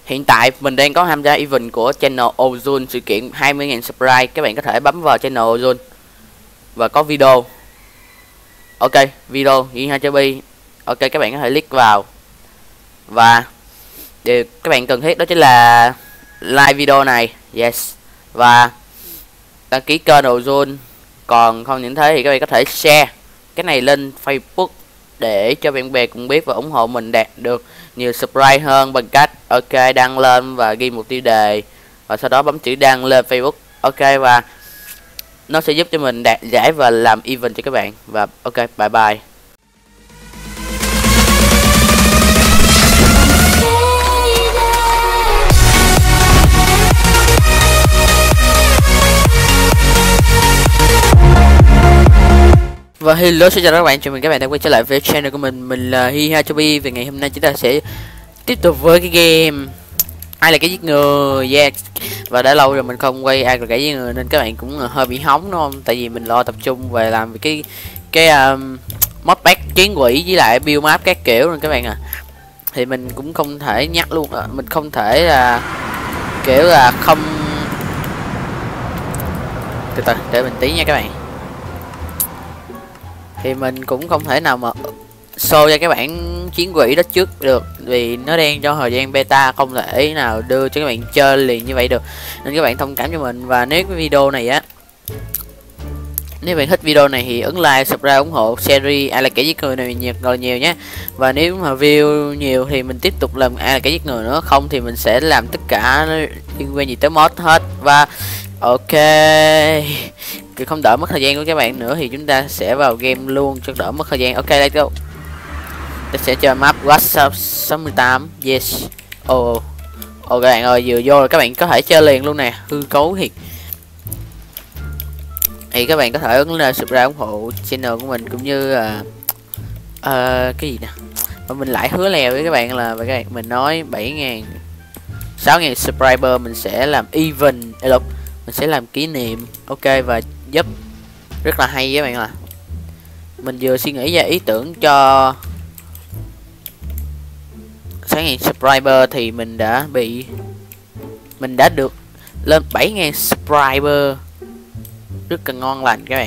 Hiện tại mình đang có tham gia event của channel Ozone, sự kiện 20.000 subscribe. Các bạn có thể bấm vào channel Ozone và có video. Ok, video Yi2Chubby. Ok, các bạn có thể click vào. Và điều các bạn cần thiết đó chính là like video này. Yes. Và đăng ký kênh Ozone. Còn không những thế thì các bạn có thể share cái này lên Facebook để cho bạn bè cũng biết và ủng hộ mình đạt được nhiều subscribe hơn bằng cách đăng lên và ghi một tiêu đề và sau đó bấm chữ đăng lên Facebook. Ok, và nó sẽ giúp cho mình đạt giải và làm event cho các bạn. Và ok, bye bye. Và hello, xin chào các bạn, chào mừng các bạn đã quay trở lại với channel của mình là Yi2Chubby. Về ngày hôm nay chúng ta sẽ tiếp tục với cái game Ai là cái giết người. Yeah. Và đã lâu rồi mình không quay Ai là cái giết người nên các bạn cũng hơi bị hóng đúng không? Tại vì mình lo tập trung về làm cái modpack chiến quỷ với lại build map các kiểu nên các bạn à. Thì mình cũng không thể nhắc luôn, mình không thể là kiểu là không. Từ từ để mình tí nha các bạn. Thì mình cũng không thể nào mà show ra cái bản chiến quỷ đó trước được vì nó đang cho thời gian beta, không thể nào đưa cho các bạn chơi liền như vậy được, nên các bạn thông cảm cho mình. Và nếu cái video này á, nếu bạn thích video này thì ấn like, subscribe, ủng hộ series Ai là kẻ giết người này nhiều nhé. Và nếu mà view nhiều thì mình tiếp tục làm Ai là kẻ giết người nữa, không thì mình sẽ làm tất cả liên quan gì tới mod hết. Và ok, không đỡ mất thời gian của các bạn nữa thì chúng ta sẽ vào game luôn cho đỡ mất thời gian. Ok, let's go. Ta sẽ chơi map WhatsApp 68. Yes. Oh các bạn ơi, vừa vô là các bạn có thể chơi liền luôn nè, hư cấu thiệt. Thì các bạn có thể ấn lên subscribe ủng hộ channel của mình cũng như là cái gì nè. Và mình lại hứa lèo với các bạn là các bạn mình nói 7.000 6.000 subscriber mình sẽ làm event, mình sẽ làm kỷ niệm. Ok, và giúp rất là hay các bạn ạ. Mình vừa suy nghĩ ra ý tưởng cho 6.000 subscriber thì mình đã được lên 7.000 subscriber, rất là ngon lành các bạn.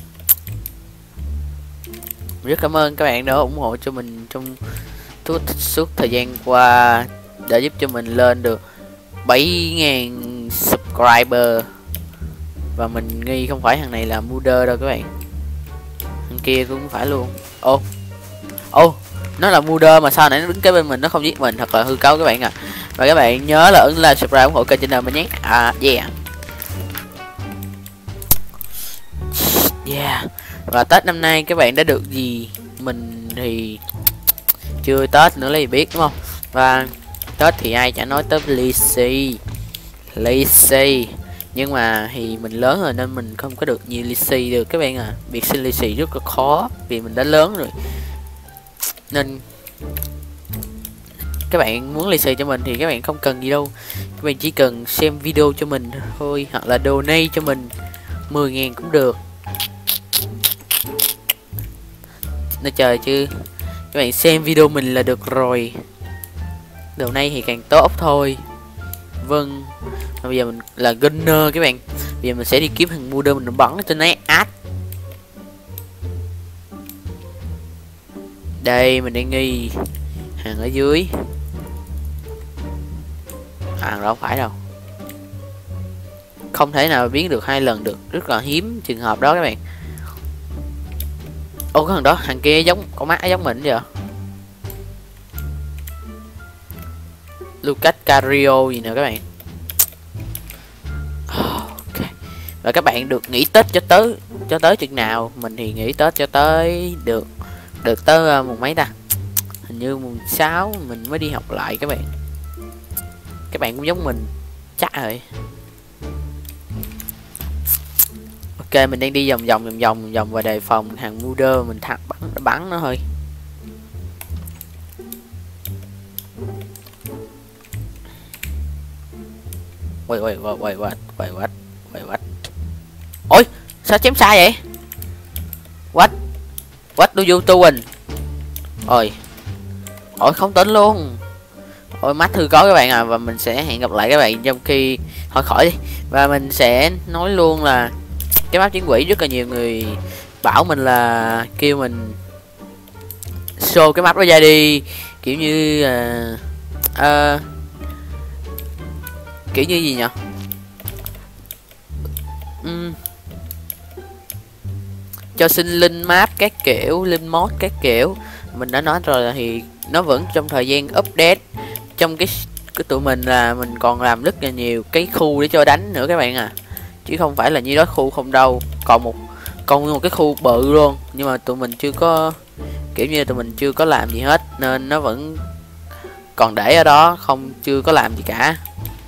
Rất cảm ơn các bạn đã ủng hộ cho mình trong suốt thời gian qua để giúp cho mình lên được 7.000 subscriber. Và mình nghi không phải thằng này là modder đâu các bạn, thằng kia cũng không phải luôn. Nó là modder mà sao nãy nó đứng kế bên mình nó không giết mình, thật là hư cấu các bạn à. Và các bạn nhớ là ấn like, subscribe ủng hộ kênh channel mình nhé. Yeah. Và Tết năm nay các bạn đã được gì? Mình thì chưa Tết nữa lấy biết đúng không? Và Tết thì ai chả nói tới lì xì. Nhưng mà thì mình lớn rồi nên mình không có được nhiều lì xì được các bạn à. Việc xin lì xì rất là khó vì mình đã lớn rồi. Nên các bạn muốn lì xì cho mình thì các bạn không cần gì đâu. Các bạn chỉ cần xem video cho mình thôi, hoặc là donate cho mình 10.000 cũng được. Nó trời chứ. Các bạn xem video mình là được rồi. Donate thì càng tốt thôi. Vâng. Bây giờ mình là gunner các bạn. Bây giờ mình sẽ đi kiếm thằng modder mình bắn trên này ad. Đây mình đang nghi hàng ở dưới. Hàng đó không phải đâu. Không thể nào biến được 2 lần được, rất là hiếm trường hợp đó các bạn. Ô, cái thằng đó, thằng kia giống con mắt giống mình vậy. Lucas Cario gì nè các bạn. Ok. Và các bạn được nghỉ Tết cho tới chừng nào? Mình thì nghỉ Tết cho tới được tới mùng mấy ta? Hình như mùng 6 mình mới đi học lại các bạn. Các bạn cũng giống mình chắc rồi. Ok, mình đang đi vòng và đề phòng thằng modder mình bắn nó thôi. Wait. Ôi, sao chém sai vậy? What do you doing? Ôi, không tính luôn. Ôi mắt thư có các bạn à. Và mình sẽ hẹn gặp lại các bạn trong khi hỏi khỏi đi. Và mình sẽ nói luôn là cái map chiến quỷ rất là nhiều người bảo mình là kêu mình show cái map đó ra đi, kiểu như kiểu như gì nhỉ, cho xin link map các kiểu, link mod các kiểu. Mình đã nói rồi là thì nó vẫn trong thời gian update. Trong cái tụi mình là mình còn làm rất là nhiều cái khu để cho đánh nữa các bạn à, chứ không phải là như đó khu không đâu. Còn một cái khu bự luôn, nhưng mà tụi mình chưa có, kiểu như tụi mình chưa có làm gì hết nên nó vẫn còn để ở đó, không chưa có làm gì cả.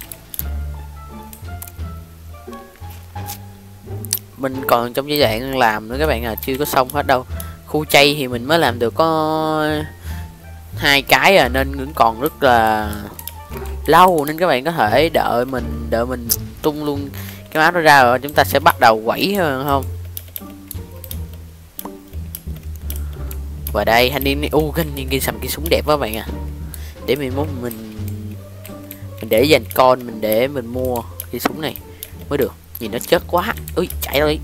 Mình còn trong giai đoạn làm nữa các bạn à, chưa có xong hết đâu. Khu chay thì mình mới làm được có 2 cái à, nên vẫn còn rất là lâu, nên các bạn có thể đợi mình tung luôn cái map đó ra rồi chúng ta sẽ bắt đầu quẩy hơn không. Và đây thanh niên thanh niên sầm cái súng đẹp quá các bạn à, để mình để dành con mình để mình mua cái súng này mới được, nhìn nó chất quá. Ui chạy rồi.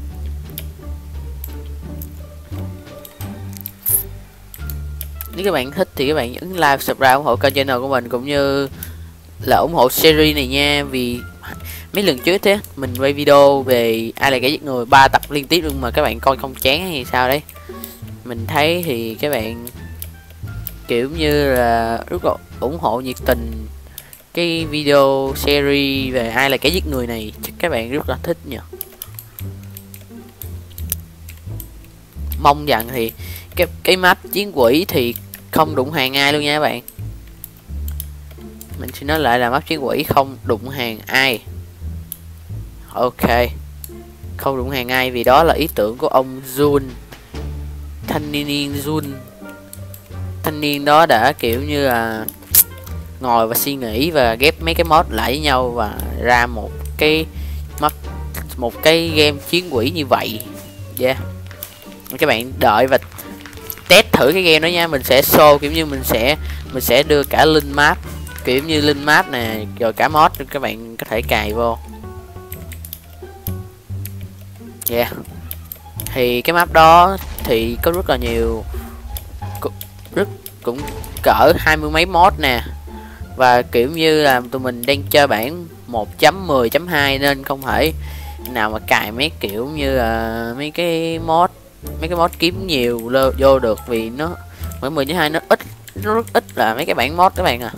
Nếu các bạn thích thì các bạn nhấn like, subscribe ủng hộ kênh channel của mình cũng như là ủng hộ series này nha. Vì mấy lần trước thế mình quay video về ai là kẻ giết người 3 tập liên tiếp luôn mà các bạn coi không chán hay sao đấy. Mình thấy thì các bạn kiểu như là rất là ủng hộ nhiệt tình cái video series về ai là kẻ giết người này, chắc các bạn rất là thích nhỉ. Mong rằng thì cái map chiến quỷ thì không đụng hàng ai luôn nha các bạn. Mình xin nói lại là map chiến quỷ không đụng hàng ai. Ok, không đụng hàng ai vì đó là ý tưởng của ông Jun, thanh niên Jun. Thanh niên đó đã kiểu như là ngồi và suy nghĩ và ghép mấy cái mod lại với nhau và ra một cái game chiến quỷ như vậy. Yeah, các bạn đợi và test thử cái game đó nha. Mình sẽ show kiểu như mình sẽ đưa cả link map, kiểu như link map nè, rồi cả mod các bạn có thể cài vô. Yeah, thì cái map đó thì có rất là nhiều, cũng cỡ 20 mấy mod nè. Và kiểu như là tụi mình đang chơi bản 1.10.2 nên không thể nào mà cài mấy kiểu như là mấy cái mod kiếm nhiều vô được, vì nó mỗi 10.2 nó rất ít là mấy cái bản mod các bạn à.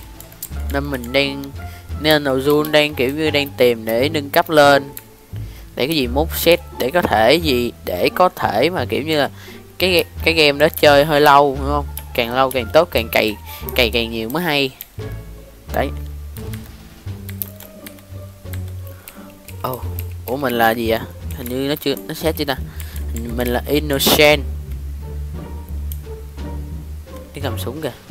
Nên đầu Jun đang kiểu như đang tìm để nâng cấp lên, để cái gì moveset để có thể mà kiểu như là cái game đó chơi hơi lâu, đúng không? Càng lâu càng tốt, càng cày càng nhiều mới hay. Đấy. Ủa mình là gì ạ? Hình như nó set chưa ta? Mình là Innocent. Cái cầm súng kìa.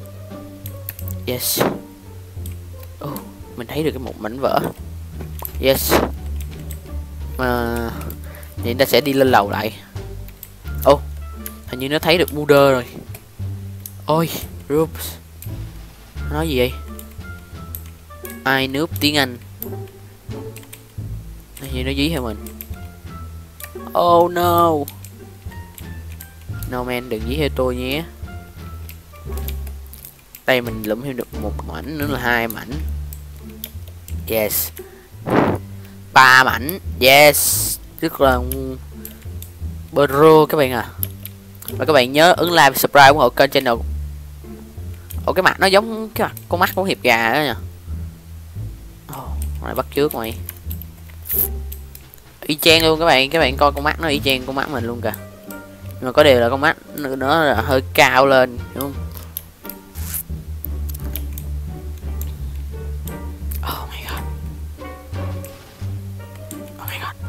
Yes. Mình thấy được một mảnh vỡ. Yes. Vậy ta sẽ đi lên lầu lại. Hình như nó thấy được Muder rồi. Ôi, Roops. Nó nói gì vậy? Ai nướp tiếng Anh. Hình như nó dí theo mình. Oh no. No man, đừng dí theo tôi nhé. Đây mình lụm thêm được một mảnh nữa là 2 mảnh. Yes. 3 mảnh. Yes. Rất là pro các bạn à. Và các bạn nhớ ấn like và subscribe ủng hộ kênh channel. Cái mặt nó giống cái mặt con mắt của hiệp gà đó nha. Mày bắt trước mày. Y chang luôn các bạn coi con mắt nó y chang con mắt mình luôn kìa. Nhưng mà có điều là con mắt nó là hơi cao lên, đúng không? Oh my god. Oh my god.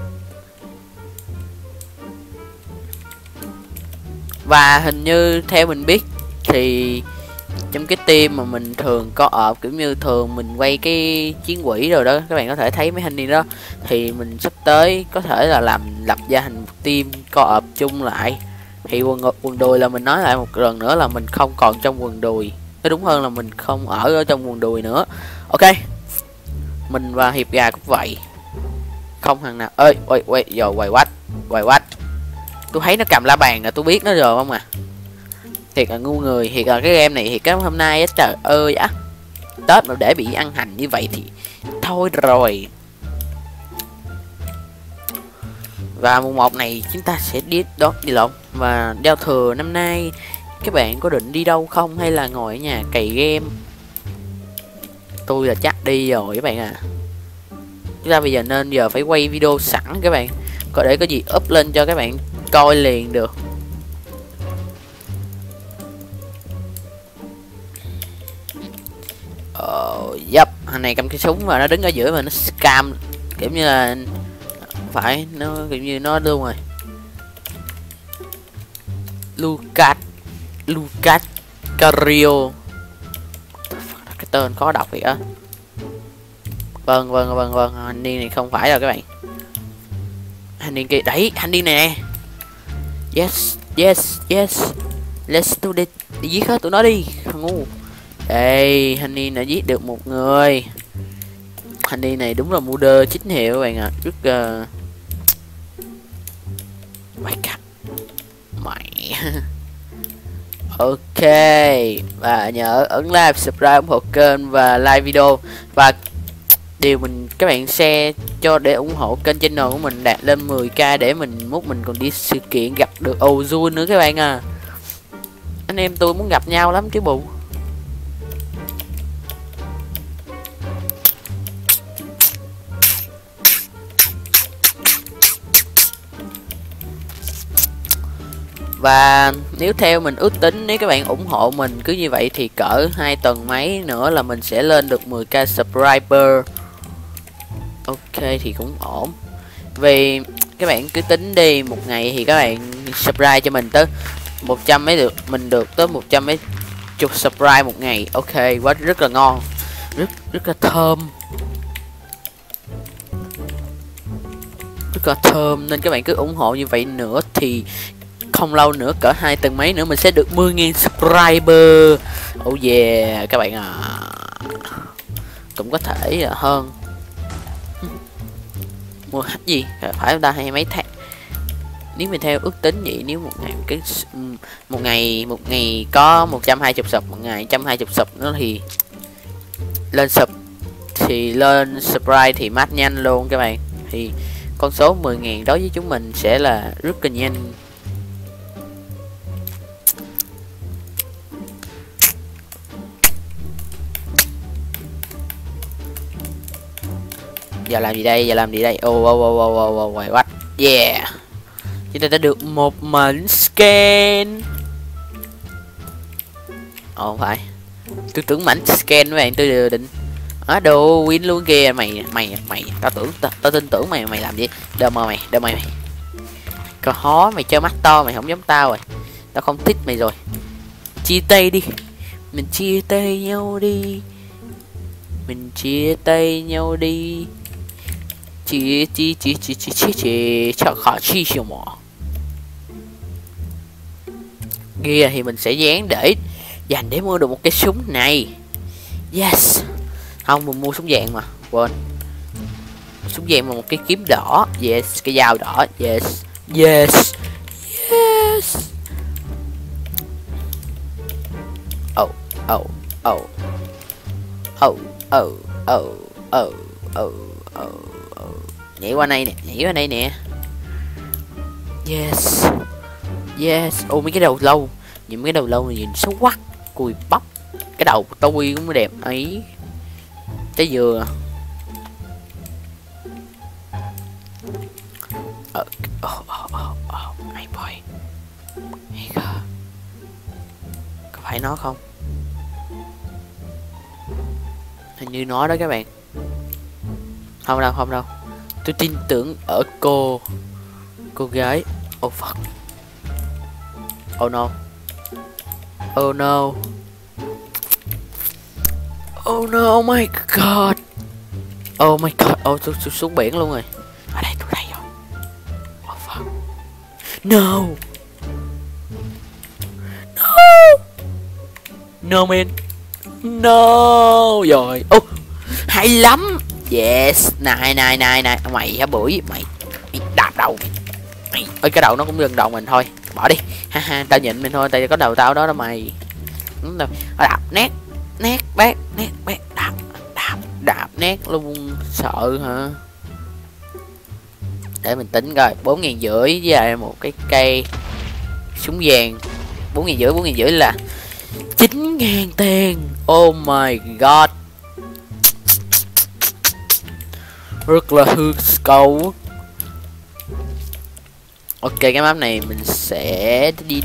Và hình như theo mình biết thì trong cái team mà mình thường có ở kiểu như thường mình quay cái chiến quỷ rồi đó, các bạn có thể thấy mấy hình đi đó, thì mình sắp tới có thể là lập ra thành một team co op chung lại. Thì quần đùi là mình nói lại một lần nữa là mình không còn trong quần đùi, Cái đúng hơn là mình không ở trong quần đùi nữa. Ok, mình và hiệp gà cũng vậy. Không thằng nào ơi, ôi rồi quay quách. Tôi thấy nó cầm la bàn là tôi biết nó rồi không à. Thiệt là ngu người, thiệt là cái game này thì cái hôm nay á, trời ơi á, Tết mà để bị ăn hành như vậy thì thôi rồi. Và mùng 1 này chúng ta sẽ đi lộn. Và giao thừa năm nay các bạn có định đi đâu không, hay là ngồi ở nhà cày game? Tôi là chắc đi rồi các bạn à. Chúng ta bây giờ nên phải quay video sẵn các bạn, để có gì up lên cho các bạn coi liền được. Yep, thằng này cầm cái súng và nó đứng ở giữa mà nó scam, kiểu như là phải, nó kiểu như nó luôn rồi. Lucas Cario, cái tên khó đọc vậy á. Vâng, hành niên này không phải rồi các bạn. Hành niên kia đấy, hành niên này nè. Yes, let's do it. Đi giết hết tụi nó đi, thằng ngu. Đây, hành niên đã giết được một người. Hành niên này đúng là modder chính hiệu các bạn ạ. Rất mày. Ok, và nhớ ấn like, subscribe, ủng hộ kênh và like video. Và điều các bạn share cho để ủng hộ kênh channel của mình đạt lên 10k để mình còn đi sự kiện gặp được Ozun nữa các bạn à. Anh em tôi muốn gặp nhau lắm chứ bộ. Và nếu theo mình ước tính, nếu các bạn ủng hộ mình cứ như vậy thì cỡ 2 tuần mấy nữa là mình sẽ lên được 10k subscriber. Ok thì cũng ổn. Vì các bạn cứ tính đi, một ngày thì các bạn subscribe cho mình tới 100 mấy được, mình được tới 100 mấy chục subscribe một ngày. Ok, quá rất là ngon, rất là thơm. Rất là thơm, nên các bạn cứ ủng hộ như vậy nữa thì không lâu nữa, cỡ 2 tuần mấy nữa mình sẽ được 10.000 subscriber. Oh yeah các bạn à. Cũng có thể là hơn. Mua hết gì phải ta, hay mấy tháng. Nếu mình theo ước tính vậy, nếu một ngày có 120 sub, một ngày 120 sub nữa thì lên subscribe thì mát nhanh luôn các bạn. Thì con số 10.000 đối với chúng mình sẽ là rất là nhanh. Giờ làm gì đây? Oh, what? Yeah, chúng ta đã được một mảnh scan. Không phải, tôi tưởng mảnh scan các bạn, tôi định đồ win luôn kìa. Mày tao tin tưởng mày làm gì? Đơ mày có hó, mày chơi mắt to, mày không giống tao rồi, tao không thích mày rồi. Chia tay đi, mình chia tay nhau đi. Chả khó chi siêu mỏ. Kia thì mình sẽ dán để dành để mua được một cái súng này. Yes. Không, mình mua súng vàng mà, quên. Súng vàng mà một cái kiếm đỏ. Yes, cái dao đỏ. Yes. Nhảy qua đây nè. Yes. Ô, mấy cái đầu lâu. Những cái đầu lâu này nhìn xấu quắc, cùi bắp. Cái đầu của tôi cũng đẹp ấy. Trái dừa. Hey boy. Hey girl. Có phải nó không? Hình như nó đó các bạn. Không đâu. Tôi tin tưởng ở cô gái. Oh fuck. Oh no. Oh my god. Tôi xuống biển luôn rồi. Ở đây, tôi đây rồi. Oh fuck. No man. No rồi. Ô, hay lắm. Yes. Này mày hả bưởi mày đạp đầu mày. Ơi cái đầu nó cũng gần đầu mình thôi, bỏ đi. Ha ha, tao nhịn mình thôi, tao có đầu tao đó đó mày. Đúng rồi. Đạp nét bát đạp nét luôn. Sợ hả? Để mình tính coi. 4.500 với lại một cái cây súng vàng. 4.500 là 9.000 tiền. Oh my god, rất là hư cầu. Ok, cái map này mình sẽ đi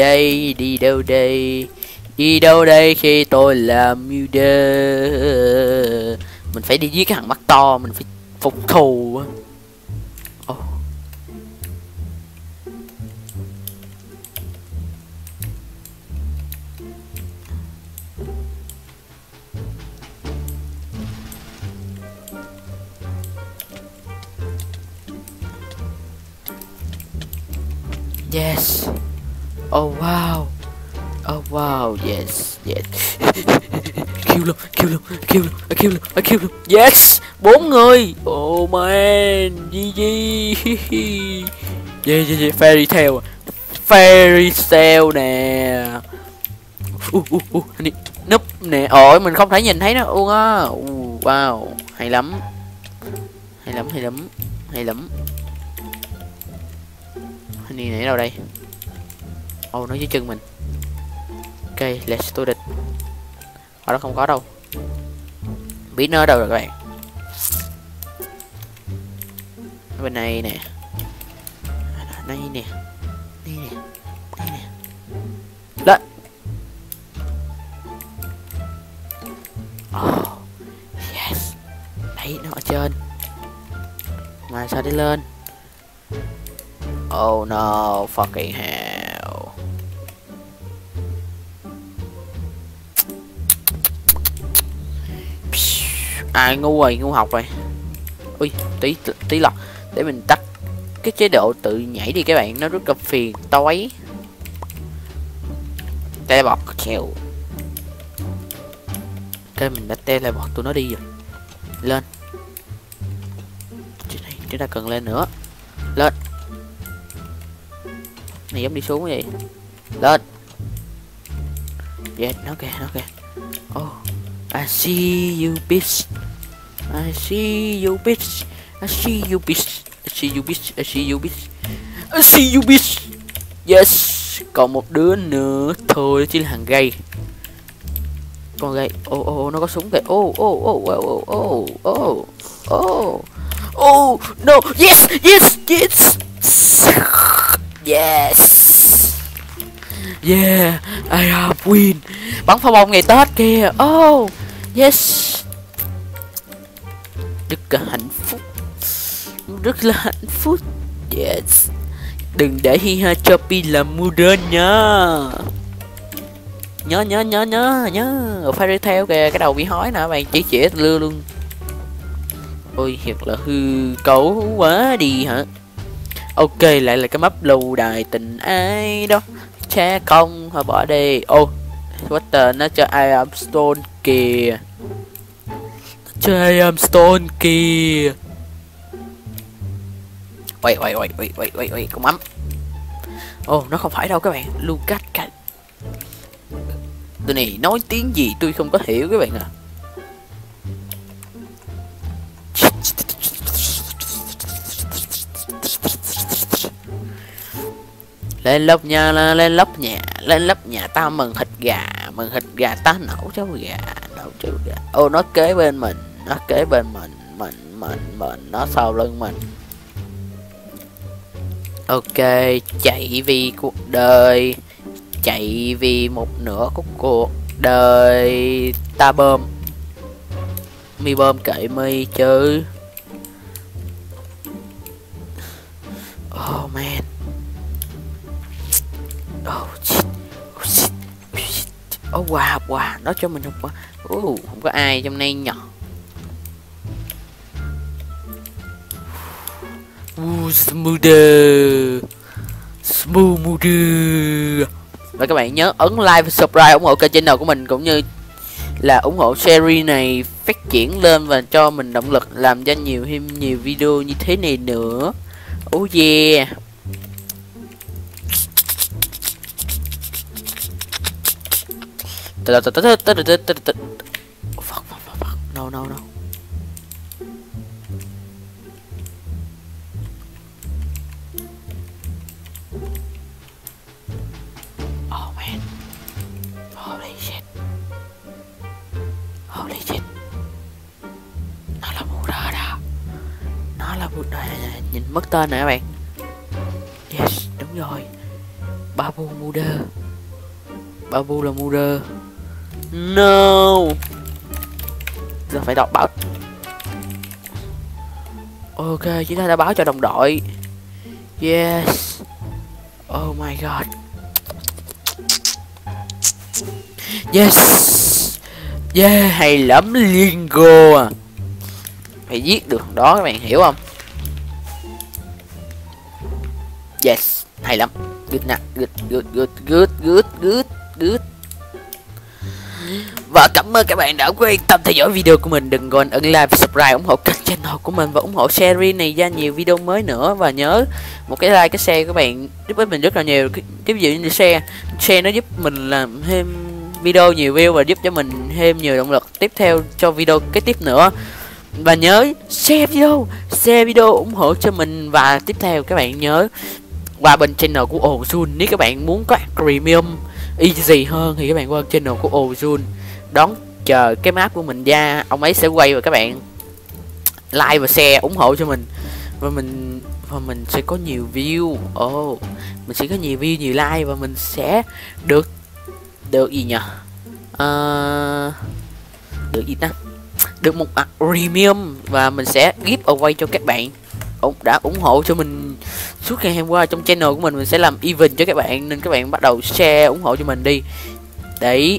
đâu đây khi tôi làm leader. Mình phải đi giết cái thằng mắt to, mình phải phục thù. Oh. Yes. Oh wow. Oh wow. Yes. Kill luôn. Yes. 4 người. Oh man. GG. Yeah. Fairy tale nè. Núp nè. Ôi mình không thể nhìn thấy nó luôn á. Wow. Hay lắm. Hình này đâu đây? Nó dưới chân mình. Ok, let's do it. Ở đó không có đâu. Biết nó ở đâu rồi các bạn. Ở bên này nè. Đây nè. Lên. Oh, yes. Đấy, nó ở trên. Mà sao đi lên? Oh no, fucking hell. Ngu học rồi. Ui, tí lọt. Để mình tắt cái chế độ tự nhảy đi các bạn, nó rất là phiền toái. Teleport treo. Ok, mình đã teleport tụi nó đi rồi. Lên. Chúng ta cần lên nữa. Lên. Này giống đi xuống vậy. Lên. Yeah, nó kìa. Oh, I see you bitch. Yes. Còn một đứa nữa thôi, chỉ là thằng gay. Con gay. Nó có súng kìa. No. Yes. Yeah, I have win. Bắn pháo bông ngày Tết kìa. Oh, yes. Rất là hạnh phúc. Yes. Đừng để hi ha choppy làm modern nha. Nhớ. Fairy tale kìa, cái đầu bị hói nè bạn, chỉ lưa luôn. Ôi thiệt là hư cấu quá đi hả. Ok, lại là cái map lâu đài tình ai đó. Cha công thôi bỏ đi. Water nó cho I am stone kìa. Wait, con mắm. Nó không phải đâu các bạn. Lucas Cat. Tụi này nói tiếng gì tôi không có hiểu các bạn à. Lên lóc nhà tao mừng thịt gà tao nấu cháo gà. Nó kế bên mình, nó sau lưng mình. Ok, chạy vì cuộc đời, chạy vì một nửa của cuộc đời. Ta bơm mi bơm kệ mi chứ. Oh man. Wow, nó cho mình không có ai trong này nhỏ. Smooth. Và các bạn nhớ ấn like và subscribe ủng hộ kênh channel của mình, cũng như là ủng hộ series này phát triển lên và cho mình động lực làm ra nhiều video như thế này nữa. Oh yeah. No. Oh man. Holy shit. Nó là Buddha đó. Nó là Buddha. Nhìn mất tên nè các bạn. Yes, đúng rồi. Babu là Buddha. No. Giờ phải đọc báo. Ok, chúng ta đã báo cho đồng đội. Yes. Oh my god. Yes. Yeah, hay lắm Lingo à. Phải giết được đó các bạn hiểu không? Yes, hay lắm. Good. Và cảm ơn các bạn đã quan tâm theo dõi video của mình. Đừng quên ấn like và subscribe, ủng hộ kênh channel của mình và ủng hộ series này ra nhiều video mới nữa. Và nhớ một cái like, cái share các bạn giúp ích mình rất là nhiều. Cái ví dụ như share nó giúp mình làm thêm video nhiều view và giúp cho mình thêm nhiều động lực tiếp theo cho video kế tiếp nữa. Và nhớ share video ủng hộ cho mình. Và tiếp theo các bạn nhớ qua bên channel của Ozun. Nếu các bạn muốn có premium easy hơn thì các bạn qua channel của Ozun đón chờ cái map của mình ra, ông ấy sẽ quay và các bạn like và share ủng hộ cho mình. Và mình sẽ có nhiều view. Mình sẽ có nhiều view, nhiều like và mình sẽ được gì nhỉ? Được gì ta? Được một premium và mình sẽ give away cho các bạn đã ủng hộ cho mình suốt ngày hôm qua trong channel của mình sẽ làm event cho các bạn, nên các bạn bắt đầu share ủng hộ cho mình đi. Đấy.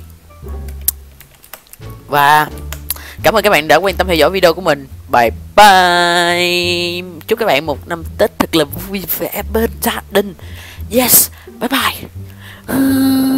Và cảm ơn các bạn đã quan tâm theo dõi video của mình. Bye bye. Chúc các bạn một năm Tết thật là vui vẻ bên gia đình. Yes, bye bye.